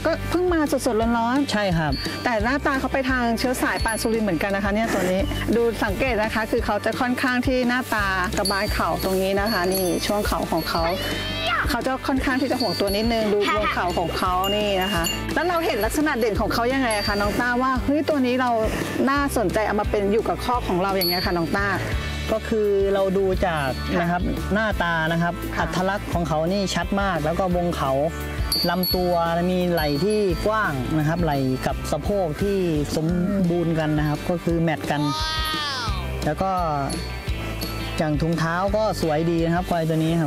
ก็เพิ่งมาสดๆร้อนๆใช่ครับแต่หน้าตาเขาไปทางเชื้อสายปานสุรินทร์เหมือนกันนะคะเนี่ยตัวนี้ดูสังเกตนะคะคือเขาจะค่อนข้างที่หน้าตากระบายเข่าตรงนี้นะคะนี่ช่วงเข่าของเขาจะค่อนข้างที่จะห่วงตัวนิดนึงดูวงเข่าของเขานี่นะคะแล้วเราเห็นลักษณะเด่นของเขายังไงคะน้องต้าว่าเฮ้ยตัวนี้เราน่าสนใจเอามาเป็นอยู่กับข้อของเราอย่างเงี้ยค่ะน้องต้าก็คือเราดูจากนะครับหน้าตานะครับอัตลักษณ์ของเขานี่ชัดมากแล้วก็วงเขาลำตัวมีไหล่ที่กว้างนะครับไหล่กับสะโพกที่สมบูรณ์กันนะครับก็คือแมทกันแล้วก็อย่างถุงเท้าก็สวยดีนะครับควายตัวนี้ครับ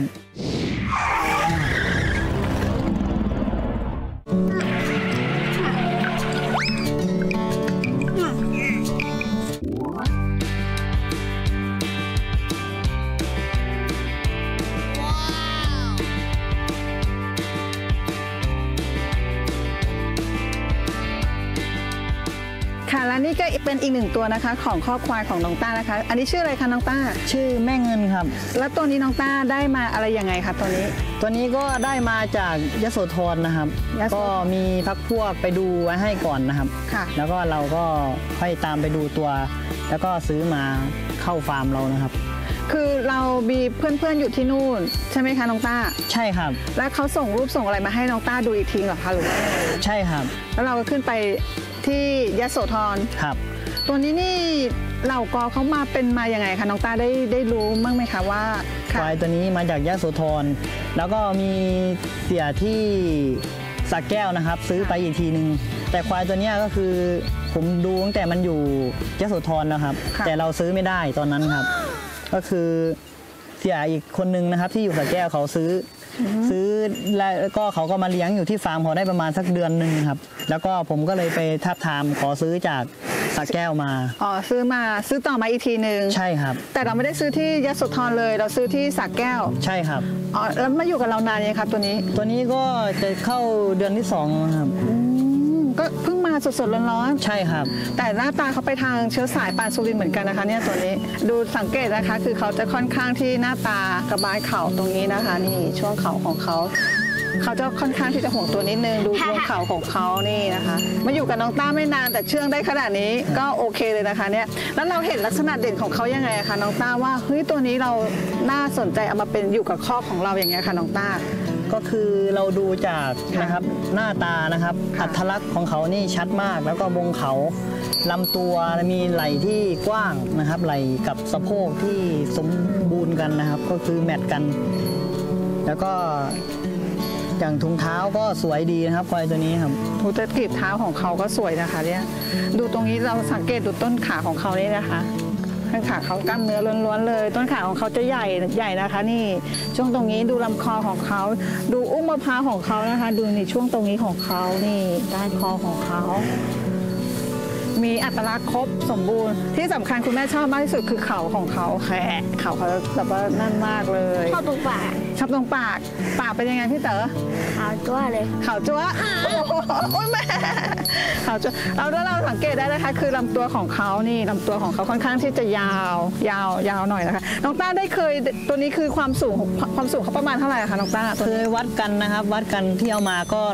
ค่ะและนี่ก็เป็นอีกหนึ่งตัวนะคะของครอบควายของน้องต้านะคะอันนี้ชื่ออะไรคะน้องต้าชื่อแม่เงินครับแล้วตัวนี้น้องต้าได้มาอะไรยังไงคะตัวนี้ก็ได้มาจากยโสธรนะครับก็มีพักพวกไปดูไว้ให้ก่อนนะครับแล้วก็เราก็ค่อยตามไปดูตัวแล้วก็ซื้อมาเข้าฟาร์มเรานะครับคือเรามีเพื่อนๆอยู่ที่นู่นใช่ไหมคะน้องต้าใช่ครับแล้วเขาส่งรูปส่งอะไรมาให้น้องต้าดูอีกทีเหรอคะหรือใช่ครับแล้วเราก็ขึ้นไปที่ยโสธรครับตัวนี้นี่เหล่ากอเขามาเป็นมาอย่างไงคะน้องต้าได้รู้บ้างไหมคะว่าควายตัวนี้มาจากยโสธรแล้วก็มีเสียที่สระแก้วนะครับซื้อไปอีกทีนึงแต่ควายตัวนี้ก็คือผมดูตั้งแต่มันอยู่ยโสธรแล้วครับแต่เราซื้อไม่ได้ตอนนั้นครับก็คือเสียอีกคนนึงนะครับที่อยู่สระแก้วเขาซื้อแล้วก็เขาก็มาเลี้ยงอยู่ที่ฟาร์มเขาได้ประมาณสักเดือนหนึ่งครับแล้วก็ผมก็เลยไปทาบทามขอซื้อจากสระแก้วมาซื้อต่อมาอีกทีหนึ่งใช่ครับแต่เราไม่ได้ซื้อที่ยโสธรเลยเราซื้อที่สระแก้วใช่ครับแล้วมาอยู่กับเรานานยังครับตัวนี้ก็จะเข้าเดือนที่2ครับก็เพิ่งมาสดๆร้อนๆใช่ครับแต่หน้าตาเขาไปทางเชื้อสายปานสุรินทร์เหมือนกันนะคะเนี่ยตัวนี้ดูสังเกตนะคะคือเขาจะค่อนข้างที่หน้าตากระบายเข่าตรงนี้นะคะนี่ช่วงเข่าของเขาจะค่อนข้างที่จะห่วงตัวนิดนึงดูวงเข่าของเขานี่นะคะมาอยู่กับน้องต้าไม่นานแต่เชื่องได้ขนาดนี้ก็โอเคเลยนะคะเนี่ยแล้วเราเห็นลักษณะเด่นของเขายังไงคะน้องต้าว่าเฮ้ยตัวนี้เราน่าสนใจเอามาเป็นอยู่กับข้อของเราอย่างเงี้ยค่ะน้องต้าก็คือเราดูจากนะครับหน้าตานะครับอัตลักษณ์ของเขานี่ชัดมากแล้วก็วงเขาลำตัวมีไหล่ที่กว้างนะครับไหล่กับสะโพกที่สมบูรณ์กันนะครับก็คือแมทกันแล้วก็อย่างถุงเท้าก็สวยดีนะครับควายตัวนี้ครับหูตะกีบเท้าของเขาก็สวยนะคะเนี่ยดูตรงนี้เราสังเกตดูต้นขาของเขานี่นะคะต้นขาเขากล้ามเนื้อล้วนๆเลยต้นขาของเขาจะใหญ่นะคะนี่ช่วงตรงนี้ดูลำคอของเขาดูอุ้งมะพร้าวของเขานะคะดูในช่วงตรงนี้ของเขานี่ด้านคอของเขามีอัตลักษณ์ครบสมบูรณ์ที่สำคัญคุณแม่ชอบมากที่สุดคือเขาของเขาแขนเขาแบบว่านั่นมากเลยชอบตรงปากปากเป็นยังไงพี่เต๋อขาวจั๊วเลยขาวจั๊วโอ้ยแม่ขาวจั๊วเราสังเกตได้นะคะคือลำตัวของเขานี่ลำตัวของเขาค่อนข้างที่จะยาวหน่อยนะคะน้องต้าได้เคยตัวนี้คือความสูงเขาประมาณเท่าไหร่คะน้องต้าเคยวัดกันนะครับวัดกันที่เอามาก็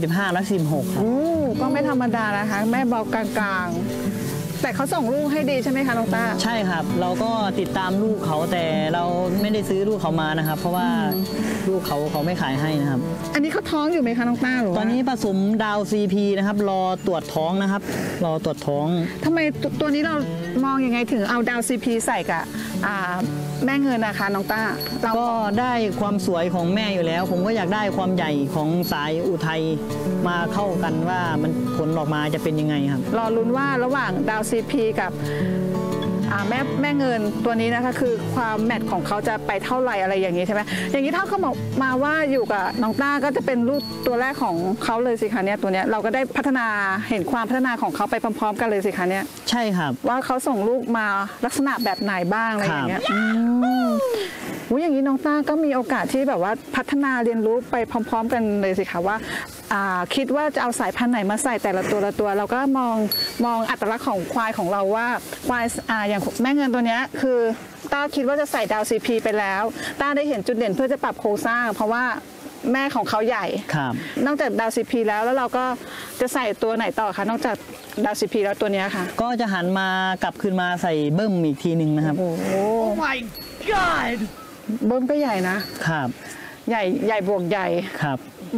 145-146ครับก็ไม่ธรรมดานะคะแม่เบากลางแต่เขาส่งลูกให้ดีใช่ไหมคะน้องต้าใช่ครับเราก็ติดตามลูกเขาแต่เราไม่ได้ซื้อลูกเขามานะครับเพราะว่าลูกเขาไม่ขายให้นะครับอันนี้เขาท้องอยู่ไหมคะน้องต้าหรือตอนนี้ผสมดาว CP นะครับรอตรวจท้องนะครับรอตรวจท้องทำไมตัวนี้เรามองยังไงถึงเอาดาว CP ใส่กับแม่เงินนะคะน้องต้าก็ได้ความสวยของแม่อยู่แล้วผมก็อยากได้ความใหญ่ของสายอุทัยมาเข้ากันว่ามันผลออกมาจะเป็นยังไงครับรอลุ้นว่าระหว่างดาว CP กับแม่เงินตัวนี้นะคะคือความแมทของเขาจะไปเท่าไหร่อะไรอย่างนี้ใช่ไหมอย่างนี้ถ้าเขาบอกมาว่าอยู่กับน้องต้าก็จะเป็นลูกตัวแรกของเขาเลยสิคะเนี่ยตัวเนี้ยเราก็ได้พัฒนาเห็นความพัฒนาของเขาไปพร้อมๆกันเลยสิคะเนี่ยใช่ครับว่าเขาส่งลูกมาลักษณะแบบไหนบ้างอะไรอย่างเงี้ยอย่างนี้น้องต้าก็มีโอกาสที่แบบว่าพัฒนาเรียนรู้ไปพร้อมๆกันเลยสิคะว่าคิดว่าจะเอาสายพันธุ์ไหนมาใส่แต่ละตัวเราก็มองอัตลักษณ์ของควายของเราว่าควายอย่างแม่เงินตัวนี้คือต้าคิดว่าจะใส่ดาว CP ไปแล้วต้าได้เห็นจุดเด่นเพื่อจะปรับโครงสร้างเพราะว่าแม่ของเขาใหญ่ครับนอกจากดาวซีพีแล้วเราก็จะใส่ตัวไหนต่อคะนอกจากดาวซีพีแล้วตัวเนี้ยค่ะก็จะหันมากลับคืนมาใส่เบิ้มอีกทีหนึ่งนะครับโอ้โห my god เบิ้มก็ใหญ่นะครับ ใหญ่บวกใหญ่ครับ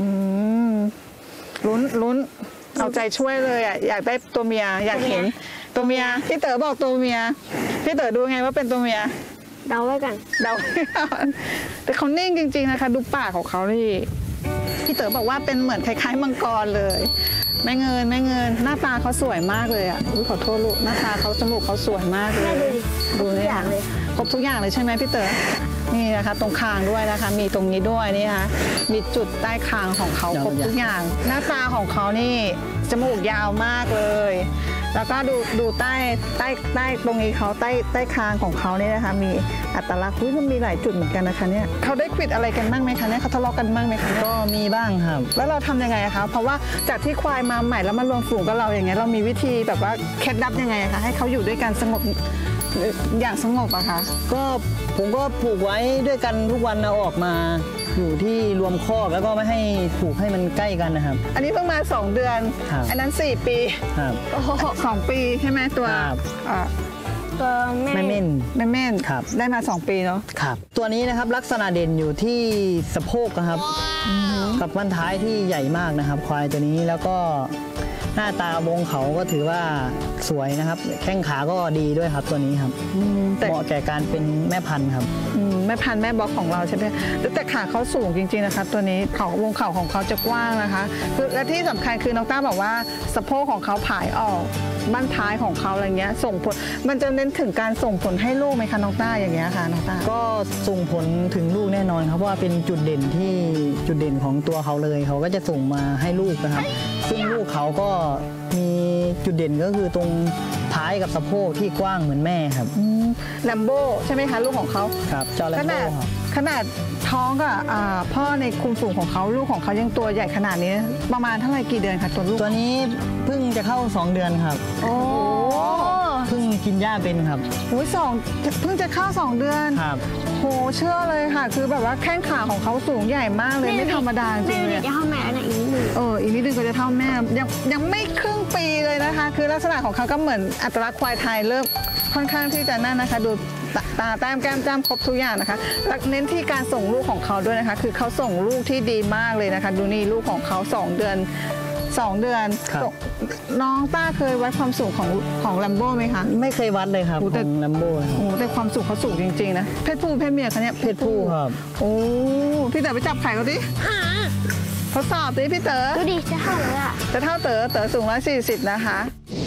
ลุ้นเอาใจช่วยเลยอ่ะอยากได้ตัวเมียอยากเห็นตัวเมียพี่เต๋อบอกตัวเมียพี่เต๋อดูไงว่าเป็นตัวเมียเดาไว้กันเดาแต่เขานิ่งจริงๆนะคะดูปากของเขานี่พี่เต๋อบอกว่าเป็นเหมือนคล้ายๆมังกรเลยแม่เงินหน้าตาเขาสวยมากเลยอ่ะอุ๊ยขอโทษลูกหน้าตาเขาจมูกเขาสวยมากเลยแม่ดูดิดูทุกเนี่อย่างเลยครบทุกอย่างเลยใช่ไหมพี่เต๋อนี่นะคะ ตรงคางด้วยนะคะ มีตรงนี้ด้วยนี่ค่ะมีจุดใต้คางของเขาครบทุกอย่าง หน้าตาของเขานี่จมูกยาวมากเลย แล้วก็ดูใต้ตรงนี้เขาใต้คางของเขาเนี่ยนะคะ มีอัตลักษณ์อุ๊ยมันมีหลายจุดเหมือนกันนะคะเนี่ยเขาได้ควิดอะไรกันบ้างไหมคะเนี่ยเขาทะเลาะกันบ้างไหมคะเนี่ยก็มีบ้างครับแล้วเราทำยังไงอะคะ เพราะว่าจากที่ควายมาใหม่แล้วมารวมฝูงกับเราอย่างเงี้ยเรามีวิธีแบบว่าเคล็ดลับยังไงอะคะให้เขาอยู่ด้วยกันสงบอย่างสงบอะคะก็ผมก็ผูกไว้ด้วยกันทุกวันเอาออกมาอยู่ที่รวมคอกแล้วก็ไม่ให้ผูกให้มันใกล้กันนะครับอันนี้เพิ่งมา2 เดือนครับอันนั้น4 ปีครับโอ้โห2 ปีใช่ไหมตัวครับตัวแม่ไม่เม่นแม่เม่นครับได้มา2 ปีเนาะครับ ตัวนี้นะครับลักษณะเด่นอยู่ที่สะโพกนะครับ กับบั้นท้ายที่ใหญ่มากนะครับ ควายตัวนี้แล้วก็หน้าตาวงเขาก็ถือว่าสวยนะครับ แข้งขาก็ดีด้วยครับตัวนี้ครับแต่เหมาะแก่การเป็นแม่พันธุ์ครับแม่พันธุ์แม่บล็อกของเราใช่ไหมแต่ขาเขาสูงจริงๆนะคะ ตัวนี้วงเข่าของเขาจะกว้างนะคะคือและที่สำคัญคือน้องต้าบอกว่าสะโพกของเขาผายออกบั้นท้ายของเขาอะไรเงี้ยส่งผลมันจะเน้นถึงการส่งผลให้ลูกไหมคะน้องต้าอย่างเงี้ยค่ะน้องต้าก็ส่งผลถึงลูกแน่นอนครับเพราะว่าเป็นจุดเด่นที่จุดเด่นของตัวเขาเลย เขาก็จะส่งมาให้ลูกนะครับ ซึ่งลูกเขาก็มีจุดเด่นก็คือตรงท้ายกับสะโพกที่กว้างเหมือนแม่ครับแลมโบ้ใช่ไหมคะลูกของเขาครับเจ้าแลมขโบ้นาดครับขนาดท้องกับพ่อในคุมฝูงของเขาลูกของเขายังตัวใหญ่ขนาดนี้ประมาณเท่าไหร่กี่เดือนคะตัวลูกตัวนี้เพิ่งจะเข้า 2 เดือนครับโอ้เพิ่งกินหญ้าเป็นครับโหเพิ่งจะเข้า2 เดือนครับโหเชื่อเลยค่ะ คือแบบว่าแข้งขาของเขาสูงใหญ่มากเลยไม่ธรรมดาจริงๆแม่เลยจะเข้าแม่นะอีกนิดนึงอีกนิดนึงก็จะเท่าแม่ยังไม่ครึ่งปีเลยนะคะ คือลักษณะของเขาก็เหมือนอัตลักษณ์ควายไทยเริ่มค่อนข้างที่จะนั่นนะคะ ดูตาแต้มแก้มจ้ำครบทุกอย่างนะคะแล้วเน้นที่การส่งลูกของเขาด้วยนะคะ คือเขาส่งลูกที่ดีมากเลยนะคะ ดูนี่ลูกของเขา2 เดือนครับส่งน้องต้าเคยวัดความสูงของแลมโบ้ไหมคะไม่เคยวัดเลยครับโอ้ขแต่องแลมโบ้ครับโอ้แต่ความสูงเขาสูงจริงๆนะเพศผู้เพศเมียคะเนี่ยเพศผู้ครับโอ้พี่เต๋อไปจับไข่เขาดิทดสอบดิพี่เต๋อดูดิจะเข้าเลยอ่ะจะเท่าเต๋อสูง140นะคะ